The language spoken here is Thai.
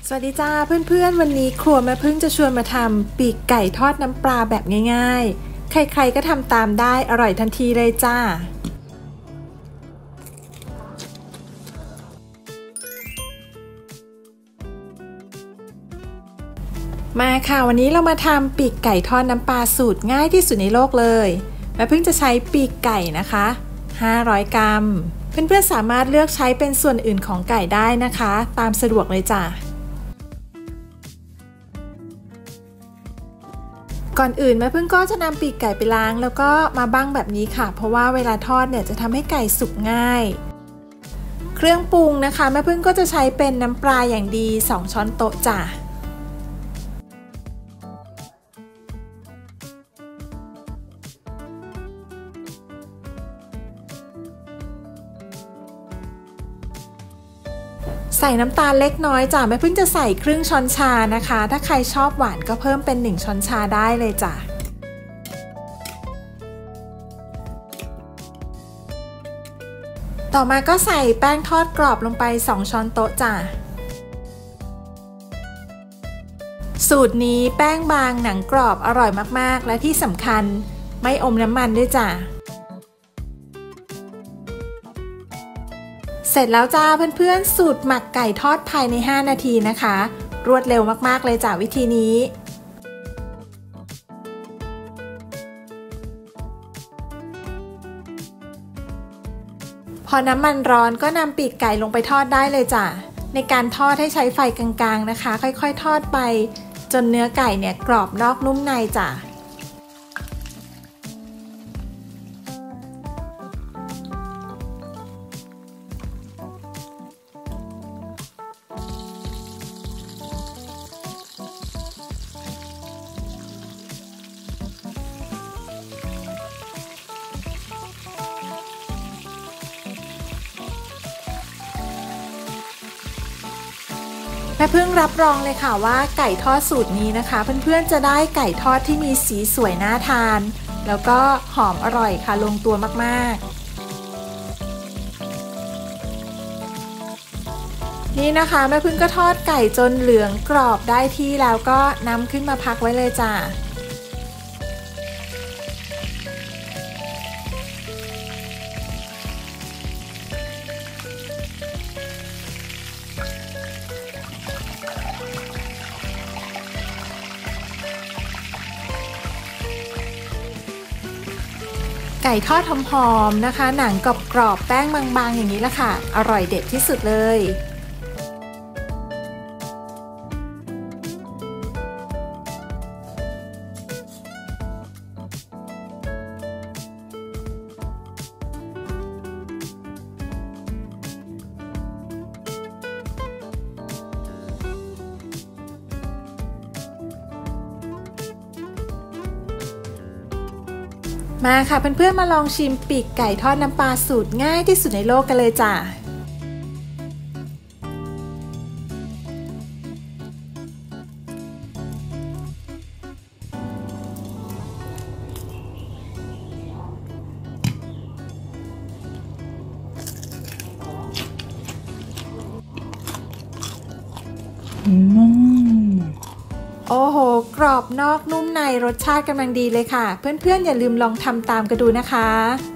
สวัสดีจ้าเพื่อนๆวันนี้ครัวแม่พึ่งจะชวนมาทำปีกไก่ทอดน้ำปลาแบบง่ายๆใครๆก็ทำตามได้อร่อยทันทีเลยจ้ามาค่ะวันนี้เรามาทำปีกไก่ทอดน้ำปลาสูตรง่ายที่สุดในโลกเลยแม่พึ่งจะใช้ปีกไก่นะคะ500 กรัมเพื่อนๆสามารถเลือกใช้เป็นส่วนอื่นของไก่ได้นะคะตามสะดวกเลยจ้าก่อนอื่นแม่พึ่งก็จะนำปีกไก่ไปล้างแล้วก็มาบั้งแบบนี้ค่ะเพราะว่าเวลาทอดเนี่ยจะทำให้ไก่สุกง่ายเครื่องปรุงนะคะแม่พึ่งก็จะใช้เป็นน้ำปลาอย่างดี2 ช้อนโต๊ะจ้ะใส่น้ำตาลเล็กน้อยจ้ะแม่พึ่งจะใส่ครึ่งช้อนชานะคะถ้าใครชอบหวานก็เพิ่มเป็น1 ช้อนชาได้เลยจ้ะต่อมาก็ใส่แป้งทอดกรอบลงไป2 ช้อนโต๊ะจ้ะสูตรนี้แป้งบางหนังกรอบอร่อยมากๆและที่สำคัญไม่อมน้ำมันด้วยจ้ะเสร็จแล้วจ้าเพื่อนๆสูตรหมักไก่ทอดภายใน5 นาทีนะคะรวดเร็วมากๆเลยจ้ะวิธีนี้พอน้ำมันร้อนก็นำปีกไก่ลงไปทอดได้เลยจ้ะในการทอดให้ใช้ไฟกลางๆนะคะค่อยๆทอดไปจนเนื้อไก่เนี่ยกรอบนอกนุ่มในจ้ะแม่พึ่งรับรองเลยค่ะว่าไก่ทอดสูตรนี้นะคะเพื่อนๆจะได้ไก่ทอดที่มีสีสวยน่าทานแล้วก็หอมอร่อยค่ะลงตัวมากๆนี่นะคะแม่พึ่งก็ทอดไก่จนเหลืองกรอบได้ที่แล้วก็นำขึ้นมาพักไว้เลยจ้ะไก่ทอดหอมๆนะคะหนังกรอบๆแป้งบางๆอย่างนี้ละค่ะอร่อยเด็ดที่สุดเลยมาค่ะเพื่อนๆมาลองชิมปีกไก่ทอดน้ำปลาสูตรง่ายที่สุดในโลกกันเลยจ้ะโอ้โหกรอบนอกนุ่มในรสชาติกำลังดีเลยค่ะเพื่อนๆอย่าลืมลองทำตามกันดูนะคะ